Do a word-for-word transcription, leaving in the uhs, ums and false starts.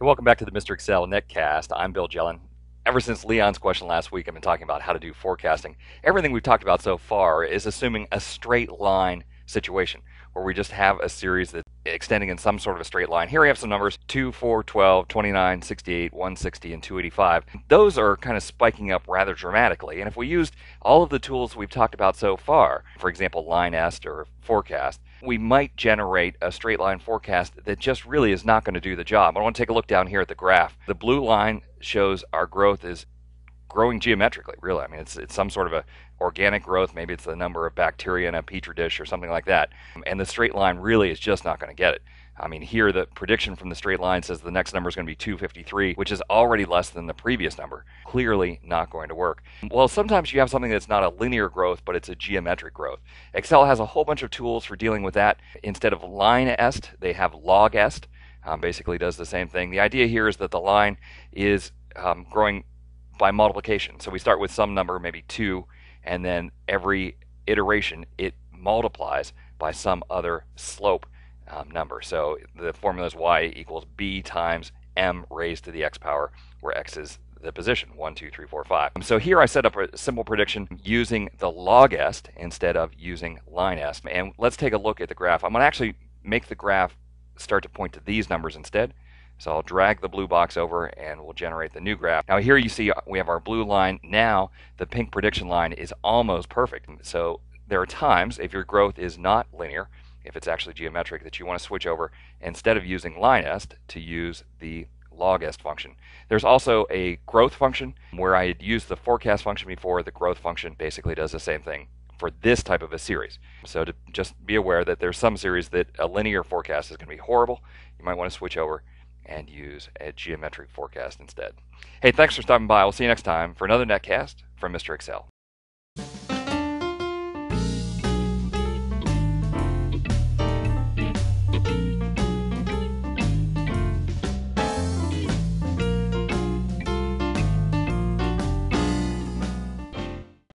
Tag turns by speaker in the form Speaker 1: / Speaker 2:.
Speaker 1: Hey, welcome back to the Mister Excel netcast. I'm Bill Jelen. Ever since Leon's question last week, I've been talking about how to do forecasting. Everything we've talked about so far is assuming a straight line situation where we just have a series that's extending in some sort of a straight line. Here I have some numbers: two, four, twelve, twenty-nine, sixty-eight, one sixty, and two eighty-five. Those are kind of spiking up rather dramatically. And if we used all of the tools we've talked about so far, for example, LINEST or forecast, we might generate a straight line forecast that just really is not going to do the job. I want to take a look down here at the graph. The blue line shows our growth is growing geometrically, really. I mean, it's it's some sort of a organic growth. Maybe it's the number of bacteria in a petri dish or something like that. And the straight line really is just not going to get it. I mean, here the prediction from the straight line says the next number is going to be two fifty-three, which is already less than the previous number. Clearly not going to work. Well, sometimes you have something that's not a linear growth, but it's a geometric growth. Excel has a whole bunch of tools for dealing with that. Instead of LINEST, they have LOGEST. Um, basically does the same thing. The idea here is that the line is um, growing by multiplication. So we start with some number, maybe two, and then every iteration it multiplies by some other slope um, number. So the formula is y equals b times m raised to the x power, where x is the position, one, two, three, four, five. So here I set up a simple prediction using the LOGEST instead of using LINEST. And let's take a look at the graph. I'm going to actually make the graph start to point to these numbers instead. So I'll drag the blue box over and we'll generate the new graph. Now here you see we have our blue line. Now the pink prediction line is almost perfect. So there are times if your growth is not linear, if it's actually geometric, that you want to switch over instead of using LINEST to use the LOGEST function. There's also a growth function where I had used the forecast function before. The growth function basically does the same thing for this type of a series. So to just be aware that there's some series that a linear forecast is going to be horrible. You might want to switch over and use a geometric forecast instead. Hey, thanks for stopping by. We'll see you next time for another netcast from Mister Excel.